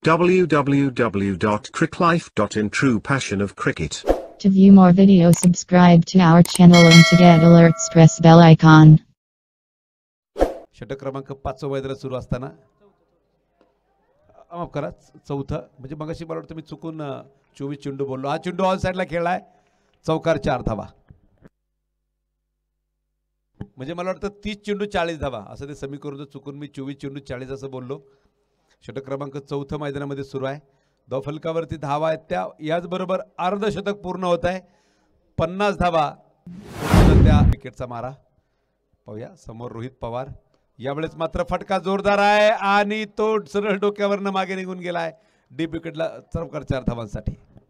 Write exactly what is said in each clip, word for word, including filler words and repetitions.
w w w dot cricklife dot in. True passion of cricket. To view more videos, subscribe to our channel, and to get alerts press bell icon. षटक क्रमांक पाच मैदानात सुरू असताना माफ करा चौथा म्हणजे मगाशी मला वाटतं मी चुकून चोवीस चेंडू बोललो. हा चेंडू ऑन साइडला खेळलाय, चौकार चार धावा. म्हणजे मला वाटतं तीस चेंडू चाळीस धावा असं ते समीकरण चुकून मी चोवीस चेंडू चाळीस असं बोललो. षटक क्रमांक चौथा मैदानामध्ये सुरू आहे. धावफलकावरती धावा आहेत त्या याचबरोबर अर्धशतक पूर्ण होत आहे. पन्नास धावा त्या विकेटचा मारा पाहूया. समोर रोहित पवार. यावेळेस मात्र फटका जोरदार आहे आणि तो सरळ डोक्यावरनं मागे निघून गेलाय. डीप विकेटला चौकार चार धावांसाठी.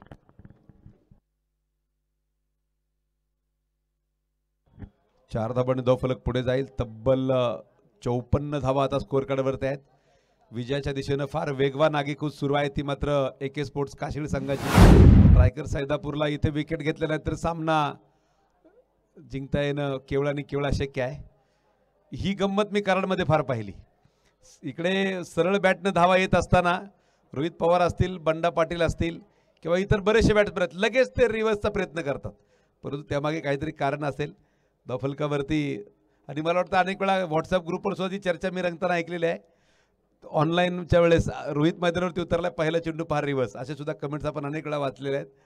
चार धावांनी धावफलक पुढे जाईल. तब्बल चौपन्न धावा आता स्कोअर कार्डवरती आहेत. विजयाच्या दिशेनं फार वेगवान आगेकूच सुरू आहे ती मात्र एके स्पोर्ट्स काशीळ संघाची. ट्रायकर सैदापूरला इथे विकेट घेतल्यानंतर सामना जिंकता येणं केवळ आणि केवळ शक्य आहे. ही गंमत मी कराडमध्ये फार पाहिली. इकडे सरळ बॅटनं धावा येत असताना रोहित पवार असतील, बंडा पाटील असतील किंवा इतर बरेचसे बॅट्समॅन लगेच ते रिव्हर्सचा प्रयत्न करतात, परंतु त्यामागे काहीतरी कारण असेल. धावफलकावरती आणि मला वाटतं अनेक वेळा व्हॉट्सअप ग्रुपवर सुद्धा ती चर्चा मी रंगताना ऐकलेली आहे. ऑनलाईनच्या वेळेस रोहित मैदानावरती उतरला, पहिला चेंडू फार रिव्हर्स, असे सुद्धा कमेंट्स आपण अनेक वेळा वाचलेले आहेत.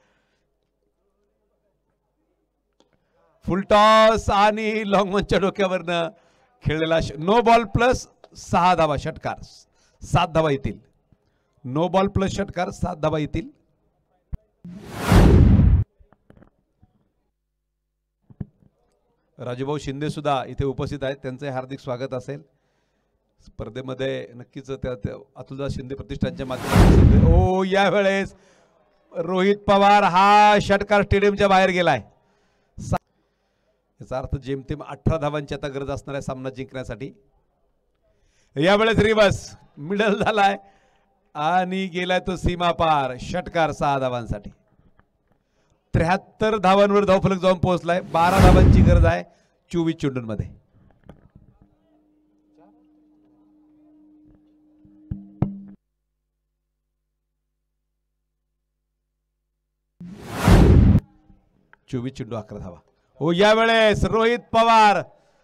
फुल टॉस आणि लॉंग ऑनच्या डोक्यावरनं खेळलेला नो बॉल प्लस सहा धावा षटकार सात धावा येतील. नो बॉल प्लस षटकार सात धावा येतील. राजूभाऊ शिंदे सुद्धा इथे उपस्थित आहेत, त्यांचे हार्दिक स्वागत असेल. स्पर्धेमध्ये नक्कीच त्या अतुलदास शिंदे प्रतिष्ठानच्या माध्यमातून. ओ यावेळेस रोहित पवार हा षटकार स्टेडियमच्या बाहेर गेलाय. याचा अर्थ जेमतेम अठरा धावांची आता गरज असणार आहे सामना जिंकण्यासाठी. यावेळेस रिव्हर्स मिडल झालाय आणि गेलाय तो सीमा पार. षटकार सहा धावांसाठी. त्र्याहत्तर धावांवर धावफलक जाऊन पोहोचलाय. बारा धावांची गरज आहे चोवीस चेंडूंमध्ये. चोवीस चेंडू अकरा धावा. हो यावेळेस रोहित पवार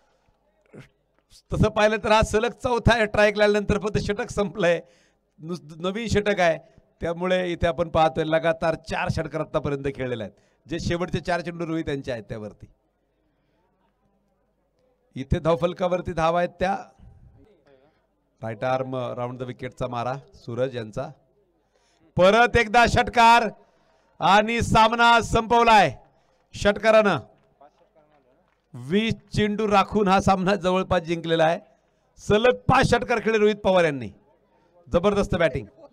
तसं पाहिलं तर हा सलग चौथा आहे ट्रायक लावल्यानंतर, फक्त षटक संपलंय, नवीन षटक आहे. त्यामुळे इथे आपण पाहतोय लगातार चार षटकार आतापर्यंत खेळलेले आहेत. जे शेवटचे चार चेंडू रोहित यांचे आहेत त्यावरती. इथे धावफलकावरती धावा आहेत त्या. राईट आर्म राऊंड द विकेटचा मारा सूरज यांचा. परत एकदा षटकार आणि सामना संपवलाय षटकारानं. वीस चेंडू राखून हा सामना जवळपास जिंकलेला आहे. सलग पाच षटकार खेळले रोहित पवार यांनी. जबरदस्त बॅटिंग.